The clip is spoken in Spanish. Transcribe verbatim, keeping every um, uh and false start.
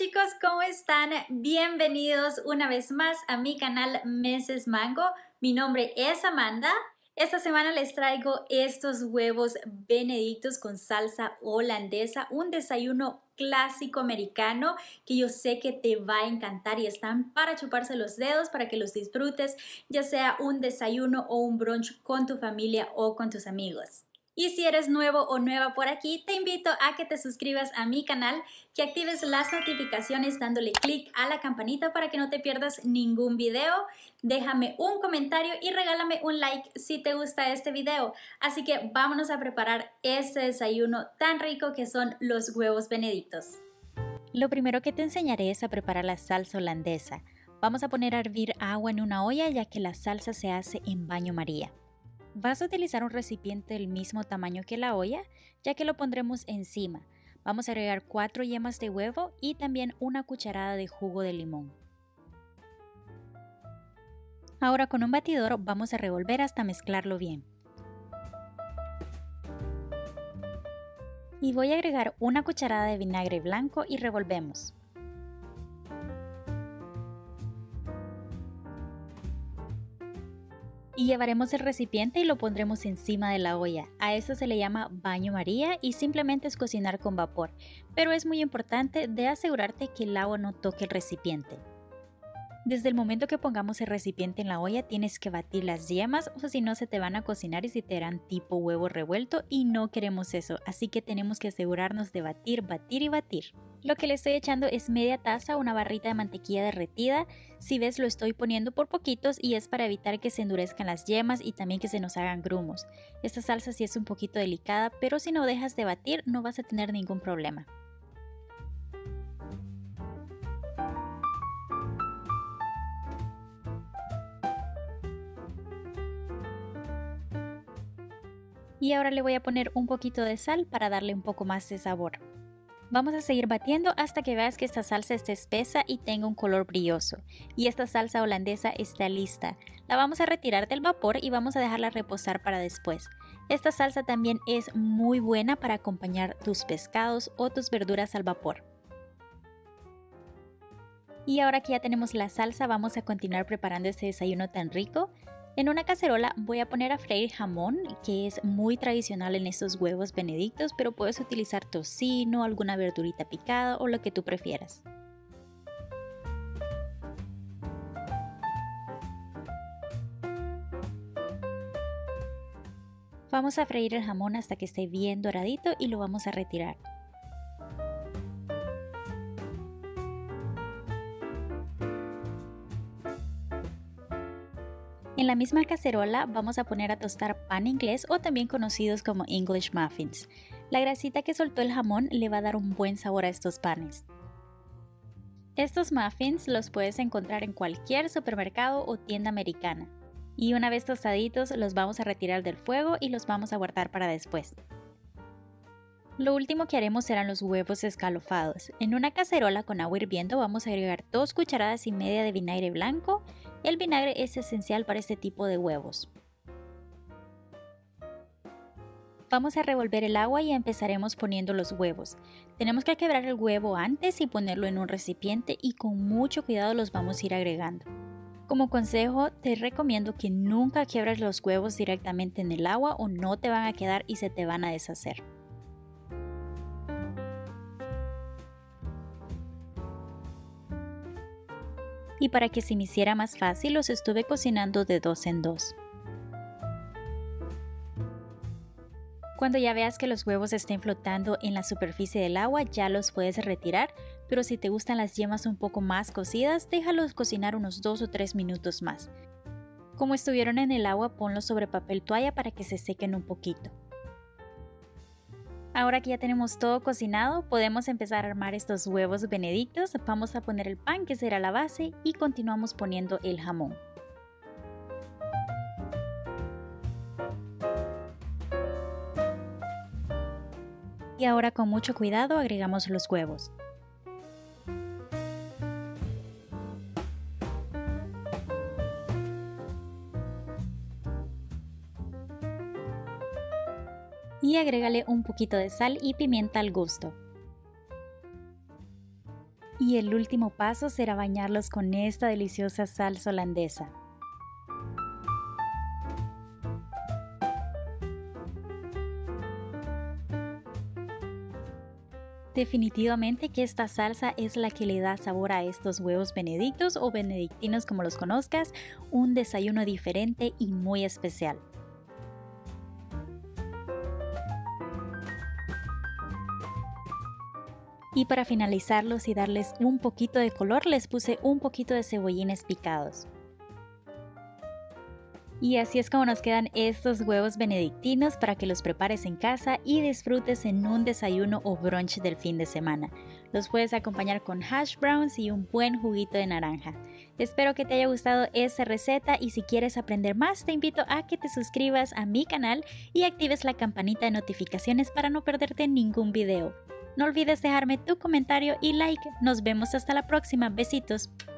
chicos, ¿cómo están? Bienvenidos una vez más a mi canal Meses Mango. Mi nombre es Amanda. Esta semana les traigo estos huevos benedictos con salsa holandesa, un desayuno clásico americano que yo sé que te va a encantar y están para chuparse los dedos para que los disfrutes, ya sea un desayuno o un brunch con tu familia o con tus amigos. Y si eres nuevo o nueva por aquí, te invito a que te suscribas a mi canal, que actives las notificaciones dándole clic a la campanita para que no te pierdas ningún video. Déjame un comentario y regálame un like si te gusta este video. Así que vámonos a preparar este desayuno tan rico que son los huevos benedictos. Lo primero que te enseñaré es a preparar la salsa holandesa. Vamos a poner a hervir agua en una olla ya que la salsa se hace en baño María. Vas a utilizar un recipiente del mismo tamaño que la olla, ya que lo pondremos encima. Vamos a agregar cuatro yemas de huevo y también una cucharada de jugo de limón. Ahora con un batidor vamos a revolver hasta mezclarlo bien. Y voy a agregar una cucharada de vinagre blanco y revolvemos. Y llevaremos el recipiente y lo pondremos encima de la olla. A esto se le llama baño María y simplemente es cocinar con vapor, pero es muy importante de asegurarte que el agua no toque el recipiente. Desde el momento que pongamos el recipiente en la olla tienes que batir las yemas o si no se te van a cocinar y se te harán tipo huevo revuelto y no queremos eso, así que tenemos que asegurarnos de batir, batir y batir. Lo que le estoy echando es media taza, una barrita de mantequilla derretida. Si ves lo estoy poniendo por poquitos y es para evitar que se endurezcan las yemas y también que se nos hagan grumos. Esta salsa sí es un poquito delicada, pero si no dejas de batir no vas a tener ningún problema. Y ahora le voy a poner un poquito de sal para darle un poco más de sabor. Vamos a seguir batiendo hasta que veas que esta salsa esté espesa y tenga un color brilloso. Y esta salsa holandesa está lista. La vamos a retirar del vapor y vamos a dejarla reposar para después. Esta salsa también es muy buena para acompañar tus pescados o tus verduras al vapor. Y ahora que ya tenemos la salsa, vamos a continuar preparando este desayuno tan rico. En una cacerola voy a poner a freír jamón, que es muy tradicional en estos huevos benedictos, pero puedes utilizar tocino, alguna verdurita picada o lo que tú prefieras. Vamos a freír el jamón hasta que esté bien doradito y lo vamos a retirar. En la misma cacerola vamos a poner a tostar pan inglés o también conocidos como English muffins. La grasita que soltó el jamón le va a dar un buen sabor a estos panes. Estos muffins los puedes encontrar en cualquier supermercado o tienda americana. Y una vez tostaditos los vamos a retirar del fuego y los vamos a guardar para después. Lo último que haremos serán los huevos escalofados. En una cacerola con agua hirviendo vamos a agregar dos cucharadas y media de vinagre blanco. El vinagre es esencial para este tipo de huevos. Vamos a revolver el agua y empezaremos poniendo los huevos. Tenemos que quebrar el huevo antes y ponerlo en un recipiente y con mucho cuidado los vamos a ir agregando. Como consejo, te recomiendo que nunca quiebres los huevos directamente en el agua o no te van a quedar y se te van a deshacer. Y para que se me hiciera más fácil los estuve cocinando de dos en dos. Cuando ya veas que los huevos estén flotando en la superficie del agua ya los puedes retirar, pero si te gustan las yemas un poco más cocidas, déjalos cocinar unos dos o tres minutos más. Como estuvieron en el agua, ponlos sobre papel toalla para que se sequen un poquito. Ahora que ya tenemos todo cocinado, podemos empezar a armar estos huevos benedictos. Vamos a poner el pan, que será la base, y continuamos poniendo el jamón. Y ahora con mucho cuidado agregamos los huevos. Y agrégale un poquito de sal y pimienta al gusto. Y el último paso será bañarlos con esta deliciosa salsa holandesa. Definitivamente que esta salsa es la que le da sabor a estos huevos benedictos o benedictinos como los conozcas, un desayuno diferente y muy especial. Y para finalizarlos y darles un poquito de color, les puse un poquito de cebollines picados. Y así es como nos quedan estos huevos benedictinos para que los prepares en casa y disfrutes en un desayuno o brunch del fin de semana. Los puedes acompañar con hash browns y un buen juguito de naranja. Espero que te haya gustado esta receta y si quieres aprender más te invito a que te suscribas a mi canal y actives la campanita de notificaciones para no perderte ningún video. No olvides dejarme tu comentario y like. Nos vemos hasta la próxima. Besitos.